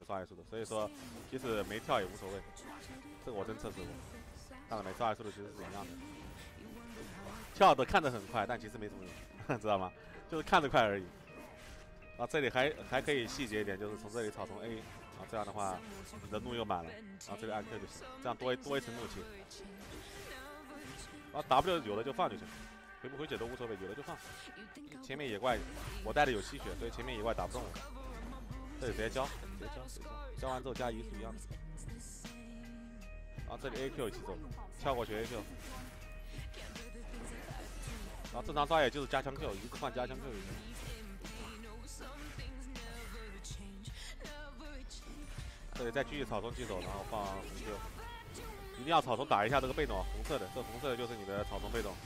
刷 E 速度，所以说即使没跳也无所谓。这个我真测试过，当然没刷 E 速度其实是一样的。跳的看着很快，但其实没什么用，知道吗？就是看着快而已。啊，这里还可以细节一点，就是从这里草丛 A， 啊，这样的话你的怒又满了，然后这里按 Q 就行，这样多一层怒气。然后 W 有的就放就行，回不回血都无所谓，有的就放。前面野怪我带的有吸血，所以前面野怪打不动我。这里直接交，交完之后加移速一样的。然后这里 AQ 一起走，跳过去 AQ。然后正常抓野就是加强 Q， 一直换加强 Q 就行。这里再继续草丛击手，然后放红 Q， 一定要草丛打一下这个被动，红色的，这红色的就是你的草丛被动。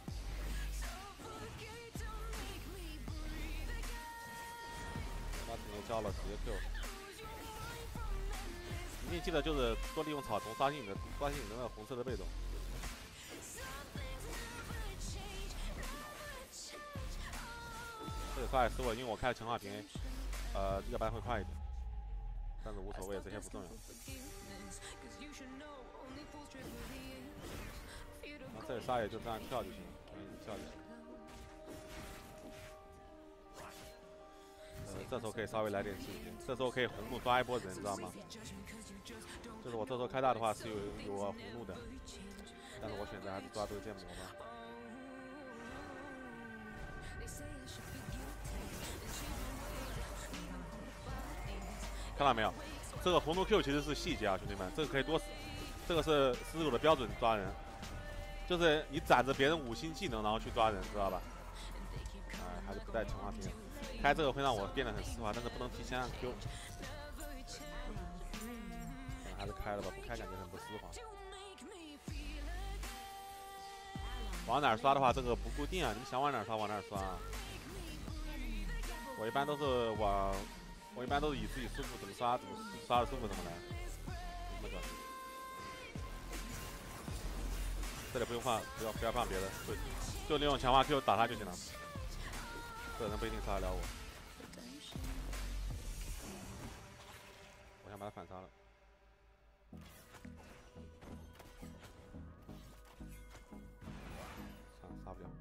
把直接交了，直接 Q。一定记得就是多利用草丛刷新你的那个红色的被动。这个刷也是我，因为我开了强化屏 A， 要不然会快一点。但是无所谓，这些不重要。然后这里杀野就这样跳就行了，跳就行。这时候可以稍微来点刺激，这时候可以红怒抓一波人，知道吗？就是我这时候开大的话是有红怒的，但是我选择还是抓这个剑魔吧。看到没有？这个红怒 Q 其实是细节啊，兄弟们，这个可以多，这个是狮子狗的标准抓人，就是你攒着别人5星技能然后去抓人，知道吧？还是不带强化屏，开这个会让我变得很丝滑，但是不能提前按 Q。还是开了吧，不开感觉很不丝滑。往哪儿刷的话，这个不固定啊，你想往哪儿刷往哪儿刷啊。我一般都是以自己舒服怎么刷的舒服怎么来，没什么关系。这里不用换，不要放别的，就利用强化 Q 打他就行了。这人不一定杀得了我。我想把他反杀了。杀不了。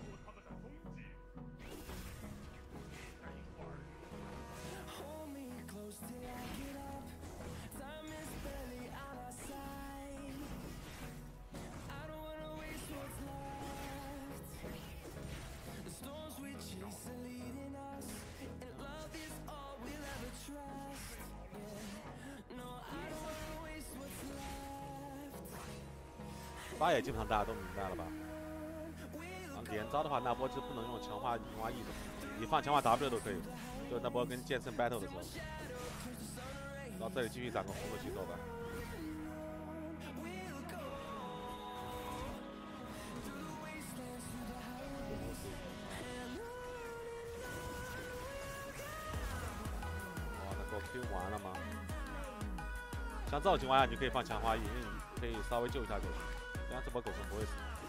八野基本上大家都明白了吧？连招的话，那波就不能用强化E 的，你放强化 W 都可以，就那波跟剑圣 battle 的时候。然后这里继续攒个红的起手吧。哇，那狗 Q 完了吗？像这种情况下，你就可以放强化 E， 因为你可以稍微救一下狗，这样这波狗是不会死。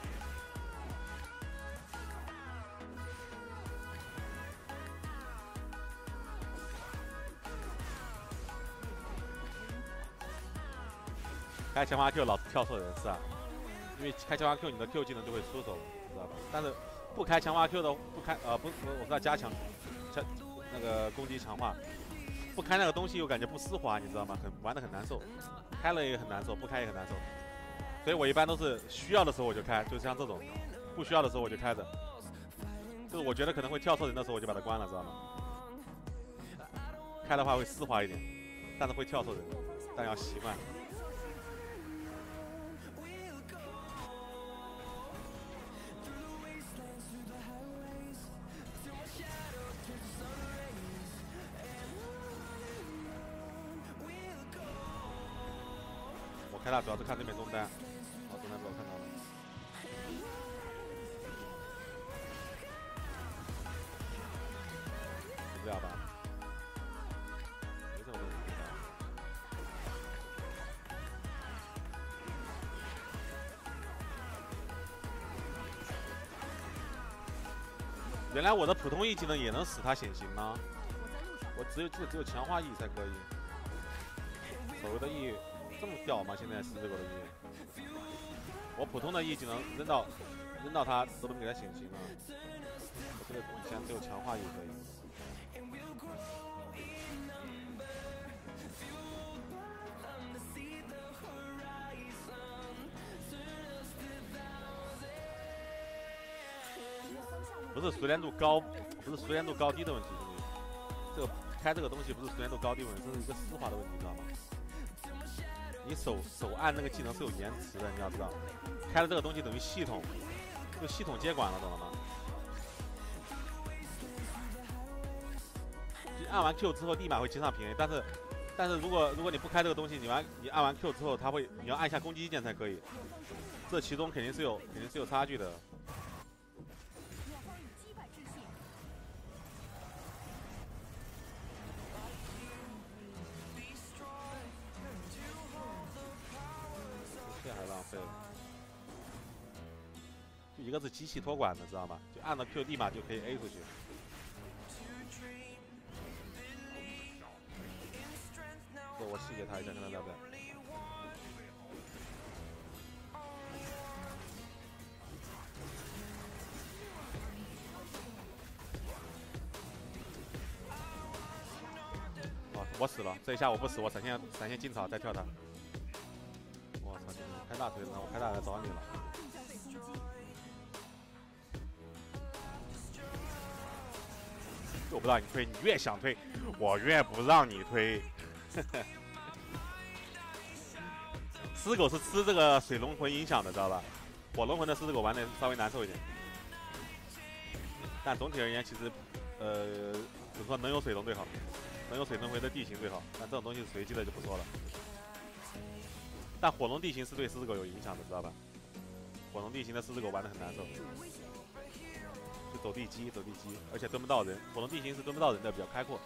开强化 Q 老是跳错人是啊，因为开强化 Q 你的 Q 技能就会出手，知道吧？但是不开强化 Q 的我是在加强那个攻击强化，不开那个东西又感觉不丝滑，你知道吗？玩得很难受，开了也很难受，不开也很难受。所以我一般都是需要的时候我就开，就像这种，不需要的时候我就开着。就是我觉得可能会跳错人的时候我就把它关了，知道吗？开的话会丝滑一点，但是会跳错人，但要习惯。我开大主要是看对面中单，哦，中单被我看到了，死不了吧？没什么问题的。原来我的普通 E 技能也能使他显形吗？我只有强化 E 才可以。 手游的 E 这么屌吗？现在十字狗的 E， 我普通的 E 技能扔到他都能给他显形了。我这个以前只有强化 E 可以。不是熟练度高，不是熟练度高低的问题，这个开这个东西不是熟练度高低问题，这是一个丝滑的问题，知道吗？你手按那个技能是有延迟的，你要知道。开了这个东西等于系统接管了，懂了吗？你按完 Q 之后立马会接上平 A， 但是如果你不开这个东西，你按完 Q 之后，你要按下攻击键才可以，这其中肯定是有差距的。这还浪费了，就一个是机器托管的，知道吗？就按了 Q 立马就可以 A 出去。这我细节他一下，看他在不在。哦，我死了，这一下我不死，我闪现进草再跳他。我操，你开大腿了，我开大来找你了。我不让你推，你越想推，我越不让你推。狮子狗是吃这个水龙魂影响的，知道吧？火龙魂的狮子狗玩的稍微难受一点，但总体而言，其实怎么说能有水龙最好，能有水龙魂的地形最好。但这种东西是随机的就不说了。但火龙地形是对狮子狗有影响的，知道吧？火龙地形的狮子狗玩的很难受。就走地基，而且蹲不到人。火龙地形是蹲不到人的，比较开阔。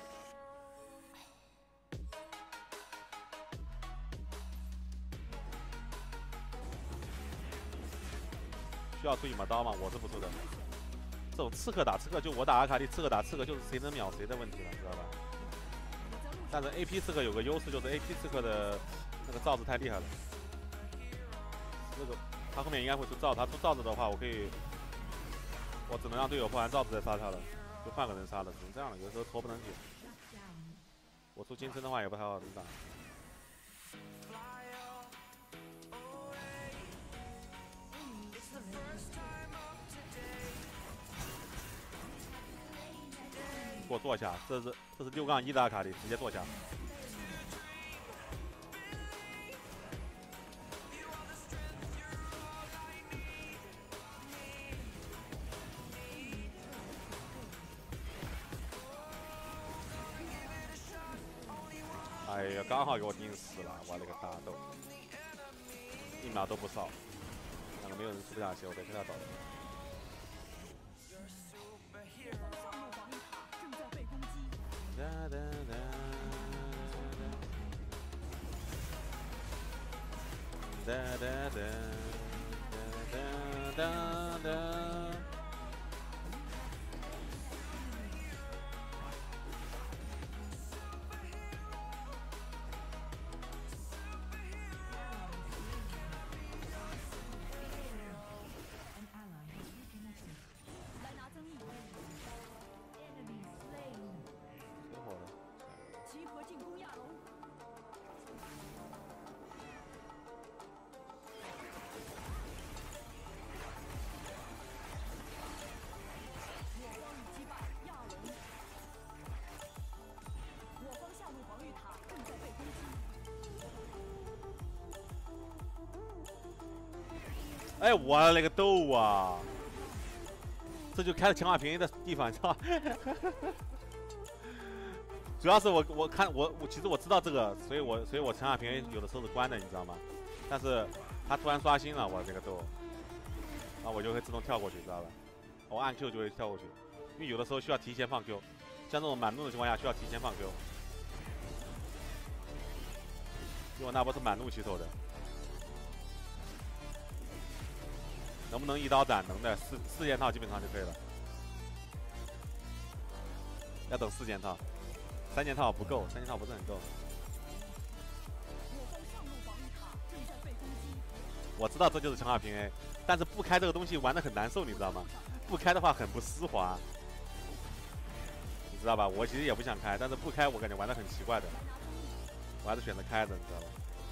需要出羽毛刀吗？我是不出的。这种刺客打刺客，就我打阿卡丽，刺客打刺客就是谁能秒谁的问题了，知道吧？但是 AP 刺客有个优势，就是 AP 刺客的那个罩子太厉害了。那个他后面应该会出罩子，他出罩子的话，我只能让队友换完罩子再杀他了，就换个人杀了，只能这样了。有时候拖不能起。我出金身的话也不太好打。给我坐下，这是6-1的阿卡丽，直接坐下。哎呀，刚好给我盯死了，我勒个大豆，1秒都不少，两个没有人出不下去，我得跟他找人。哒哒哒哒哒哒哒哒哒。 集合进攻亚龙。我方已击败亚龙。我方下路防御塔正在被攻击。 哎，我勒个豆啊！这就开了强化便宜的地方，你知道？主要是我看其实我知道这个，所以我强化便宜有的时候是关的，你知道吗？但是他突然刷新了，我这个豆，然后我就会自动跳过去，知道吧？我按 Q 就会跳过去，因为有的时候需要提前放 Q， 像这种满怒的情况下需要提前放 Q。因为我那波是满怒起手的，能不能一刀斩？能的，四件套基本上就可以了。要等4件套。3件套不够，3件套不是很够。 我知道这就是强化平 A， 但是不开这个东西玩的很难受，你知道吗？不开的话很不丝滑，你知道吧？我其实也不想开，但是不开我感觉玩的很奇怪的，我还是选择开的，你知道吧？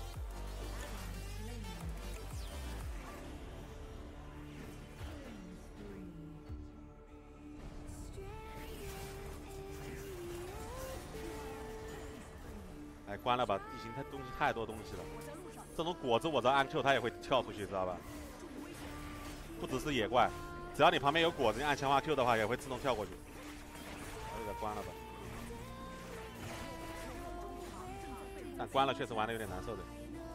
哎，关了吧，地形它东西太多东西了。这种果子我知道按 Q 它也会跳出去，知道吧？不只是野怪，只要你旁边有果子，你按强化 Q 的话也会自动跳过去。把这个关了吧。但关了确实玩的有点难受的。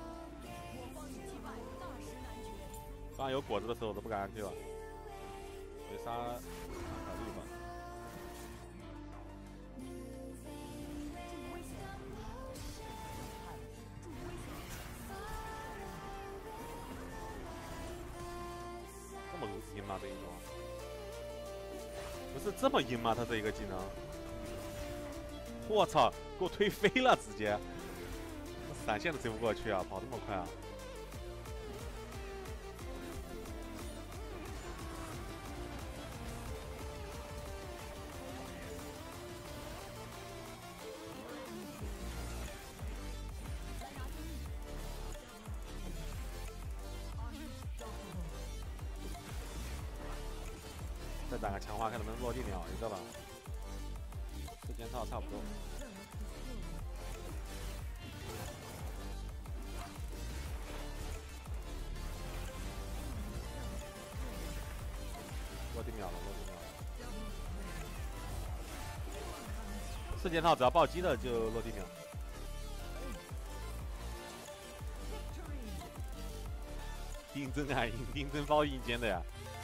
刚刚有果子的时候我都不敢按 Q 啊。回杀考虑吧。这么阴吗？这一种？不是这么阴吗？他这一个技能？我操！给我推飞了，直接！闪现都追不过去啊，跑这么快啊！再打个强化，看能不能落地秒一个吧。时间套差不多。落地秒了，落地秒了。四件套只要暴击的就落地秒。丁真啊，丁真包硬尖的呀。